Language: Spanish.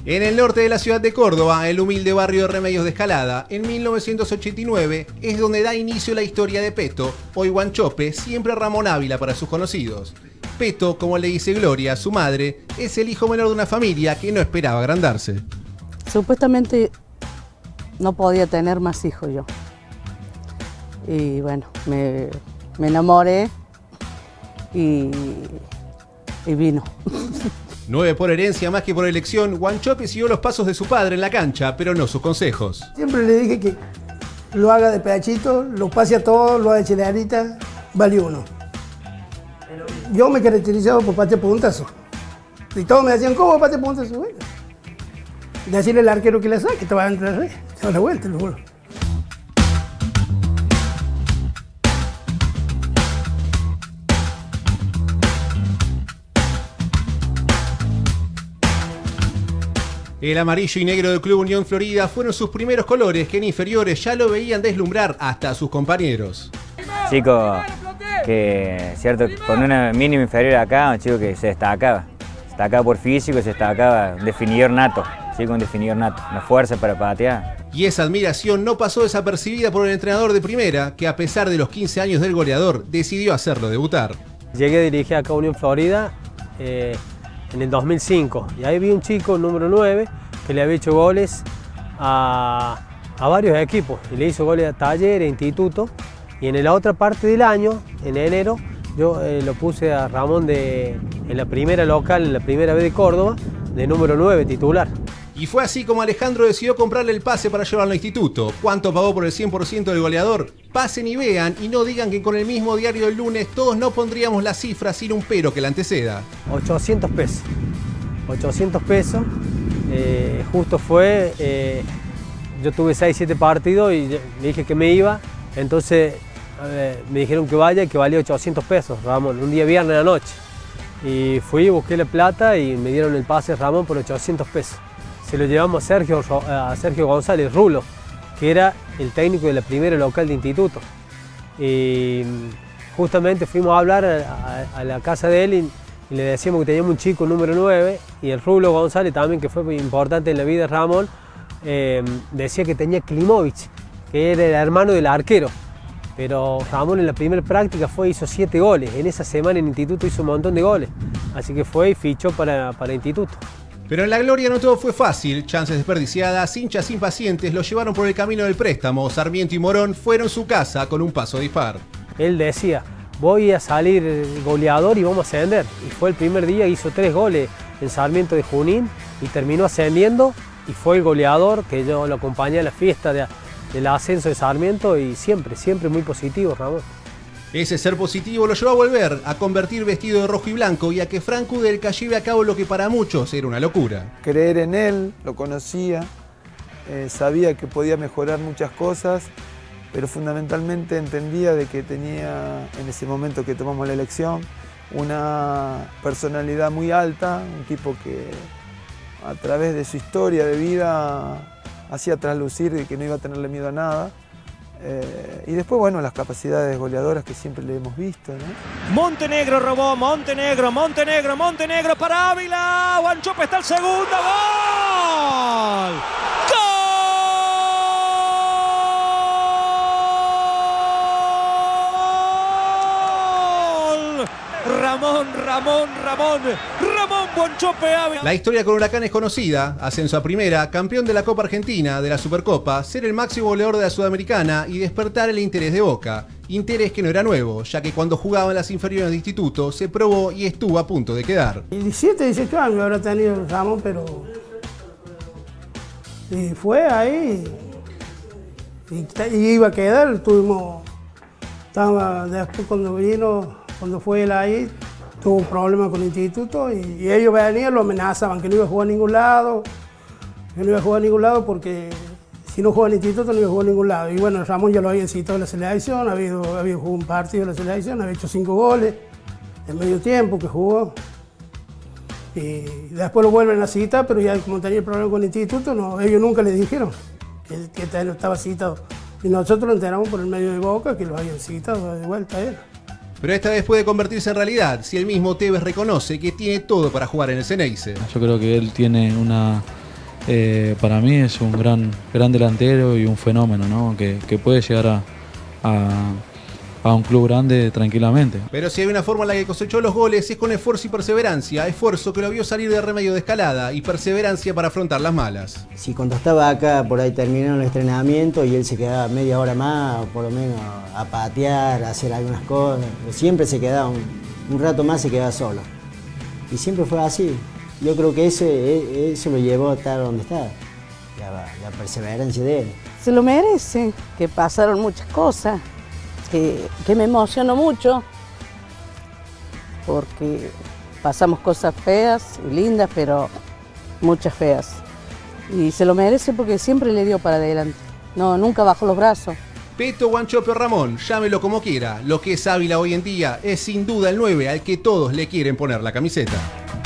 En el norte de la ciudad de Córdoba, el humilde barrio de Remedios de Escalada, en 1989, es donde da inicio la historia de Peto, hoy Guanchope, siempre Ramón Ávila para sus conocidos. Peto, como le dice Gloria, su madre, es el hijo menor de una familia que no esperaba agrandarse. Supuestamente no podía tener más hijos yo. Y bueno, me enamoré y vino. 9 por herencia más que por elección, Guanchope siguió los pasos de su padre en la cancha, pero no sus consejos. Siempre le dije que lo haga de pedachito, lo pase a todo, lo haga de chileadita, vale uno. Yo me caracterizaba por patear puntazo. Y todos me decían, ¿cómo patear puntazo? Bueno, decirle al arquero que le saque, que te va a entrar, se da la vuelta, lo juro. El amarillo y negro del Club Unión Florida fueron sus primeros colores que en inferiores ya lo veían deslumbrar hasta a sus compañeros. Chico que, cierto, con una mínima inferior acá, un chico que se destacaba por físico, se destacaba, un definidor nato, chico, un definidor nato, una fuerza para patear. Y esa admiración no pasó desapercibida por el entrenador de primera, que a pesar de los 15 años del goleador, decidió hacerlo debutar. Llegué a dirigir acá a Unión Florida en el 2005 y ahí vi un chico, número 9, que le había hecho goles a varios equipos y le hizo goles a Talleres, Instituto, y en la otra parte del año, en enero, yo lo puse a Ramón en la primera local, en la primera B de Córdoba, de número 9, titular. Y fue así como Alejandro decidió comprarle el pase para llevarlo al instituto. ¿Cuánto pagó por el 100% del goleador? Pasen y vean y no digan que con el mismo diario del lunes todos no pondríamos la cifra sin un pero que la anteceda. 800 pesos. 800 pesos. Justo fue, yo tuve 6-7 partidos y le dije que me iba, entonces me dijeron que vaya y que valía 800 pesos, Ramón, un día viernes a la noche. Y fui, busqué la plata y me dieron el pase Ramón por 800 pesos. Se lo llevamos a Sergio González Rulo, que era el técnico de la primera local de Instituto. Y justamente fuimos a hablar a la casa de él y le decíamos que teníamos un chico número 9 y el Rulo González también, que fue muy importante en la vida de Ramón, decía que tenía Klimovic, que era el hermano del arquero. Pero Ramón en la primera práctica hizo 7 goles, en esa semana en Instituto hizo un montón de goles, así que fue y fichó para Instituto. Pero en la Gloria no todo fue fácil, chances desperdiciadas, hinchas impacientes lo llevaron por el camino del préstamo, Sarmiento y Morón fueron su casa con un paso dispar. Él decía, voy a salir goleador y vamos a ascender, y fue el primer día, hizo 3 goles en Sarmiento de Junín y terminó ascendiendo y fue el goleador, que yo lo acompañé a la fiesta del ascenso de Sarmiento y siempre muy positivo, Ramón. Ese ser positivo lo llevó a volver, a convertir vestido de rojo y blanco y a que Frank Kudelka lleve a cabo lo que para muchos era una locura. Creer en él, lo conocía, sabía que podía mejorar muchas cosas, pero fundamentalmente entendía de que tenía, en ese momento que tomamos la elección, una personalidad muy alta, un tipo que a través de su historia de vida hacía traslucir de que no iba a tenerle miedo a nada. Y después, bueno, las capacidades goleadoras que siempre le hemos visto, ¿no? Montenegro robó, Montenegro para Ávila. Guanchope está el segundo. ¡Gol! ¡Gol! Ramón Guanchope Ávila. La historia con Huracán es conocida: ascenso a primera, campeón de la Copa Argentina, de la Supercopa, ser el máximo goleador de la Sudamericana y despertar el interés de Boca. Interés que no era nuevo, ya que cuando jugaba en las inferiores de Instituto se probó y estuvo a punto de quedar. 17, 18 años habrá tenido Ramón, pero y fue ahí y iba a quedar. Estaba después cuando fue él ahí, tuvo un problema con el Instituto y ellos venían, lo amenazaban que no iba a jugar a ningún lado, porque si no jugaba en el Instituto no iba a jugar a ningún lado. Y bueno, Ramón ya lo había citado en la selección, había jugado un partido en la selección, había hecho 5 goles en medio tiempo que jugó. Y después lo vuelven a citar, pero ya como tenía el problema con el Instituto, no, ellos nunca le dijeron que estaba citado. Y nosotros nos enteramos por el medio de Boca que lo habían citado de vuelta a él. Pero esta vez puede convertirse en realidad si el mismo Tevez reconoce que tiene todo para jugar en el Ceneice. Yo creo que él tiene para mí es un gran delantero y un fenómeno, ¿no? que puede llegar a un club grande tranquilamente. Pero si hay una forma en la que cosechó los goles es con esfuerzo y perseverancia, esfuerzo que lo vio salir de Remedios de Escalada y perseverancia para afrontar las malas. Si cuando estaba acá, por ahí terminaron el entrenamiento y él se quedaba media hora más, o por lo menos a patear, a hacer algunas cosas, siempre se quedaba un rato más, se quedaba solo. Y siempre fue así. Yo creo que eso lo llevó a estar donde está, la perseverancia de él. Se lo merece, que pasaron muchas cosas. Que me emocionó mucho porque pasamos cosas feas y lindas, pero muchas feas. Y se lo merece porque siempre le dio para adelante, nunca bajó los brazos. Peto, Wanchope o Ramón, llámelo como quiera, lo que es Ávila hoy en día es sin duda el 9 al que todos le quieren poner la camiseta.